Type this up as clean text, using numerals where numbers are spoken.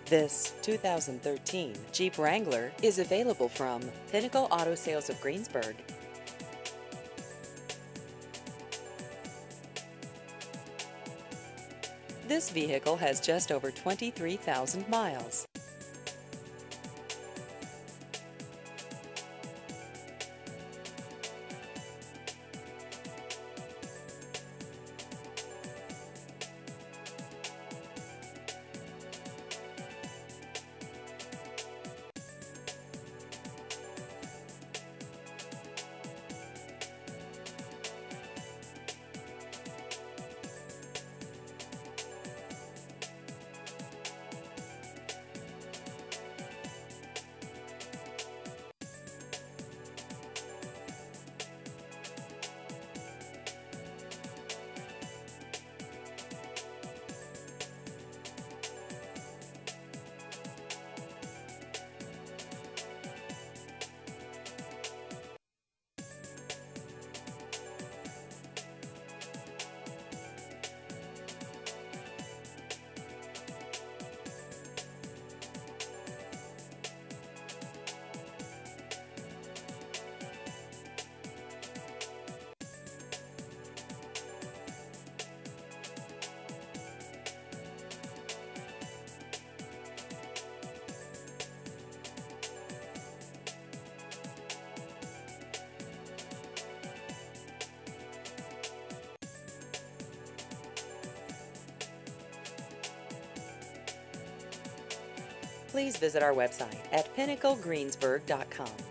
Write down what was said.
This 2013 Jeep Wrangler is available from Pinnacle Auto Sales of Greensburg. This vehicle has just over 23,000 miles. Please visit our website at pinnaclegreensburg.com.